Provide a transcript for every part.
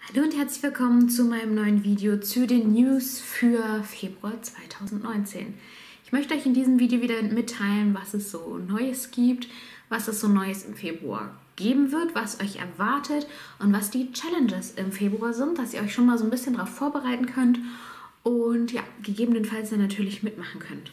Hallo und herzlich willkommen zu meinem neuen Video zu den News für Februar 2019. Ich möchte euch in diesem Video wieder mitteilen, was es so Neues gibt, was es so Neues im Februar geben wird, was euch erwartet und was die Challenges im Februar sind, dass ihr euch schon mal so ein bisschen darauf vorbereiten könnt und ja, gegebenenfalls dann natürlich mitmachen könnt.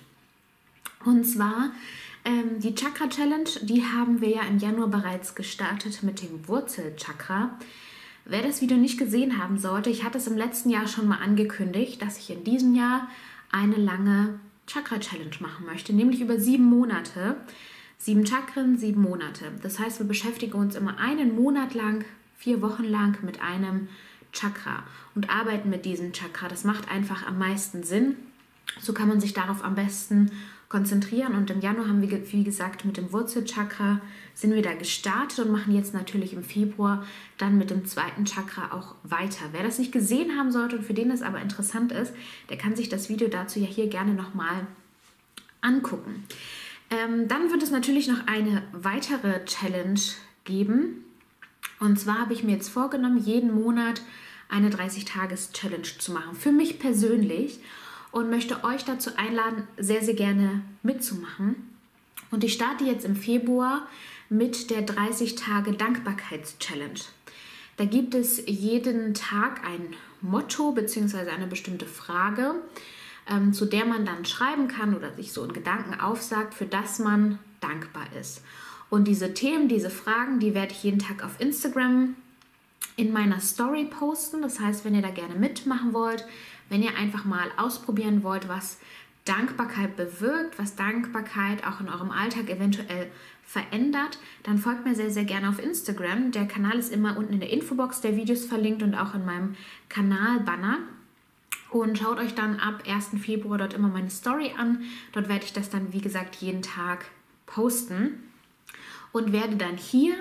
Und zwar die Chakra Challenge, die haben wir ja im Januar bereits gestartet mit dem Wurzelchakra. Wer das Video nicht gesehen haben sollte, ich hatte es im letzten Jahr schon mal angekündigt, dass ich in diesem Jahr eine lange Chakra Challenge machen möchte, nämlich über 7 Monate. 7 Chakren, 7 Monate. Das heißt, wir beschäftigen uns immer einen Monat lang, 4 Wochen lang mit einem Chakra und arbeiten mit diesem Chakra. Das macht einfach am meisten Sinn. So kann man sich darauf am besten konzentrieren. Und im Januar haben wir, wie gesagt, mit dem Wurzelchakra sind wir da gestartet und machen jetzt natürlich im Februar dann mit dem zweiten Chakra auch weiter. Wer das nicht gesehen haben sollte und für den das aber interessant ist, der kann sich das Video dazu ja hier gerne nochmal angucken. Dann wird es natürlich noch eine weitere Challenge geben. Und zwar habe ich mir jetzt vorgenommen, jeden Monat eine 30-Tages-Challenge zu machen. Für mich persönlich. Und möchte euch dazu einladen, sehr, sehr gerne mitzumachen. Und ich starte jetzt im Februar mit der 30-Tage-Dankbarkeits-Challenge. Da gibt es jeden Tag ein Motto bzw. eine bestimmte Frage, zu der man dann schreiben kann oder sich so in Gedanken aufsagt, für das man dankbar ist. Und diese Themen, diese Fragen, die werde ich jeden Tag auf Instagram in meiner Story posten. Das heißt, wenn ihr da gerne mitmachen wollt, wenn ihr einfach mal ausprobieren wollt, was Dankbarkeit bewirkt, was Dankbarkeit auch in eurem Alltag eventuell verändert, dann folgt mir sehr, sehr gerne auf Instagram. Der Kanal ist immer unten in der Infobox der Videos verlinkt und auch in meinem Kanalbanner. Und schaut euch dann ab 1. Februar dort immer meine Story an. Dort werde ich das dann, wie gesagt, jeden Tag posten und werde dann hier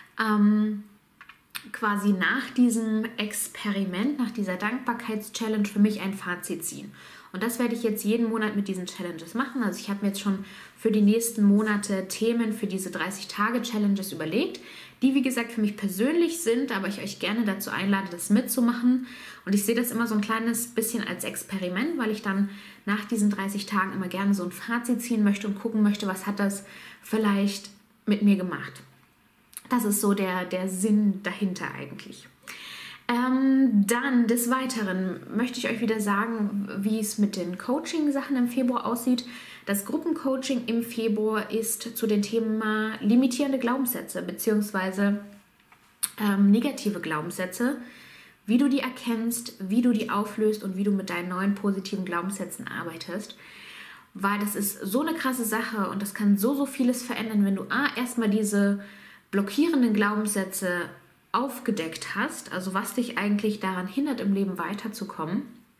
quasi nach diesem Experiment, nach dieser Dankbarkeits-Challenge für mich ein Fazit ziehen. Und das werde ich jetzt jeden Monat mit diesen Challenges machen. Also ich habe mir jetzt schon für die nächsten Monate Themen für diese 30-Tage-Challenges überlegt, die wie gesagt für mich persönlich sind, aber ich euch gerne dazu einlade, das mitzumachen. Und ich sehe das immer so ein kleines bisschen als Experiment, weil ich dann nach diesen 30 Tagen immer gerne so ein Fazit ziehen möchte und gucken möchte, was hat das vielleicht mit mir gemacht. Das ist so der Sinn dahinter eigentlich. Dann des Weiteren möchte ich euch wieder sagen, wie es mit den Coaching-Sachen im Februar aussieht. Das Gruppencoaching im Februar ist zu dem Thema limitierende Glaubenssätze bzw. negative Glaubenssätze, wie du die erkennst, wie du die auflöst und wie du mit deinen neuen positiven Glaubenssätzen arbeitest. Weil das ist so eine krasse Sache und das kann so vieles verändern, wenn du erstmal diese blockierenden Glaubenssätze aufgedeckt hast, also was dich eigentlich daran hindert, im Leben weiterzukommen.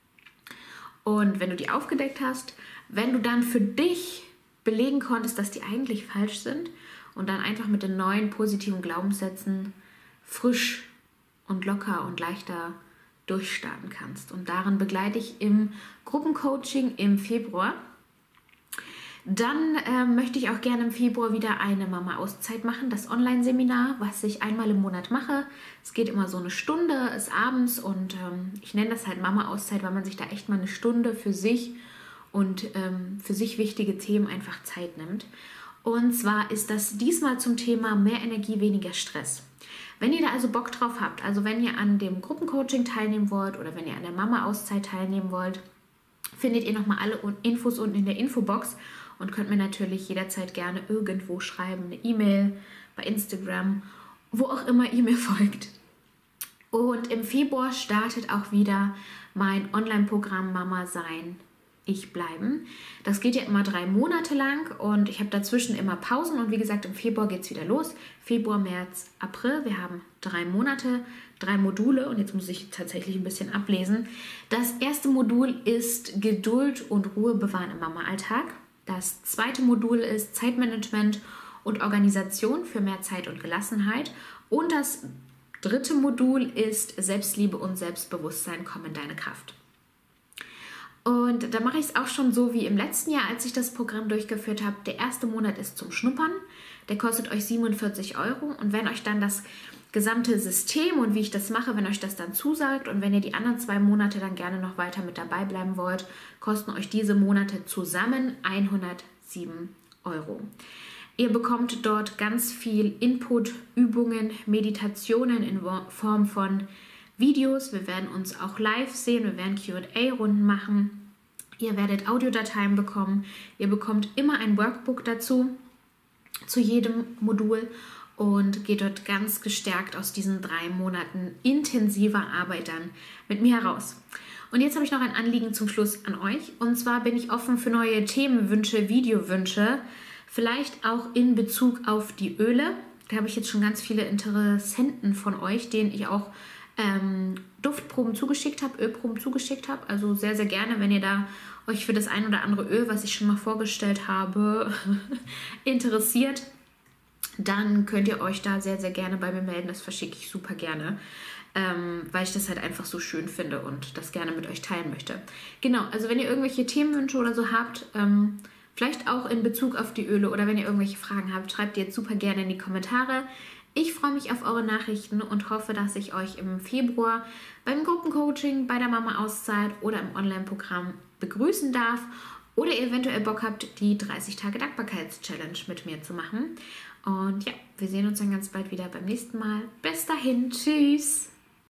Und wenn du die aufgedeckt hast, wenn du dann für dich belegen konntest, dass die eigentlich falsch sind und dann einfach mit den neuen positiven Glaubenssätzen frisch und locker und leichter durchstarten kannst. Und darin begleite ich im Gruppencoaching im Februar. Dann möchte ich auch gerne im Februar wieder eine Mama-Auszeit machen, das Online-Seminar, was ich einmal im Monat mache. Es geht immer so eine Stunde, ist abends und ich nenne das halt Mama-Auszeit, weil man sich da echt mal eine Stunde für sich und für sich wichtige Themen einfach Zeit nimmt. Und zwar ist das diesmal zum Thema mehr Energie, weniger Stress. Wenn ihr da also Bock drauf habt, also wenn ihr an dem Gruppencoaching teilnehmen wollt oder wenn ihr an der Mama-Auszeit teilnehmen wollt, findet ihr nochmal alle Infos unten in der Infobox. Und könnt mir natürlich jederzeit gerne irgendwo schreiben, eine E-Mail, bei Instagram, wo auch immer ihr mir folgt. Und im Februar startet auch wieder mein Online-Programm Mama Sein, Ich Bleiben. Das geht ja immer 3 Monate lang und ich habe dazwischen immer Pausen. Und wie gesagt, im Februar geht es wieder los. Februar, März, April. Wir haben 3 Monate, 3 Module. Und jetzt muss ich tatsächlich ein bisschen ablesen. Das erste Modul ist Geduld und Ruhe bewahren im Mama-Alltag. Das zweite Modul ist Zeitmanagement und Organisation für mehr Zeit und Gelassenheit. Und das dritte Modul ist Selbstliebe und Selbstbewusstsein, komm in deine Kraft. Und da mache ich es auch schon so wie im letzten Jahr, als ich das Programm durchgeführt habe. Der erste Monat ist zum Schnuppern. Der kostet euch 47 €. Und wenn euch dann das gesamte System und wie ich das mache, wenn euch das dann zusagt. Und wenn ihr die anderen 2 Monate dann gerne noch weiter mit dabei bleiben wollt, kosten euch diese Monate zusammen 107 Euro. Ihr bekommt dort ganz viel Input, Übungen, Meditationen in Form von Videos. Wir werden uns auch live sehen, wir werden Q&A-Runden machen. Ihr werdet Audiodateien bekommen. Ihr bekommt immer ein Workbook dazu, zu jedem Modul und geht dort ganz gestärkt aus diesen 3 Monaten intensiver Arbeit dann mit mir heraus. Und jetzt habe ich noch ein Anliegen zum Schluss an euch. Und zwar bin ich offen für neue Themenwünsche, Videowünsche, vielleicht auch in Bezug auf die Öle. Da habe ich jetzt schon ganz viele Interessenten von euch, denen ich auch Duftproben zugeschickt habe, Ölproben zugeschickt habe. Also sehr, sehr gerne, wenn ihr da euch für das ein oder andere Öl, was ich schon mal vorgestellt habe, interessiert, dann könnt ihr euch da sehr, sehr gerne bei mir melden. Das verschicke ich super gerne, weil ich das halt einfach so schön finde und das gerne mit euch teilen möchte. Genau, also wenn ihr irgendwelche Themenwünsche oder so habt, vielleicht auch in Bezug auf die Öle oder wenn ihr irgendwelche Fragen habt, schreibt die jetzt super gerne in die Kommentare. Ich freue mich auf eure Nachrichten und hoffe, dass ich euch im Februar beim Gruppencoaching, bei der Mama-Auszeit oder im Online-Programm begrüßen darf oder ihr eventuell Bock habt, die 30-Tage-Dankbarkeits-Challenge mit mir zu machen. Und ja, wir sehen uns dann ganz bald wieder beim nächsten Mal. Bis dahin, tschüss!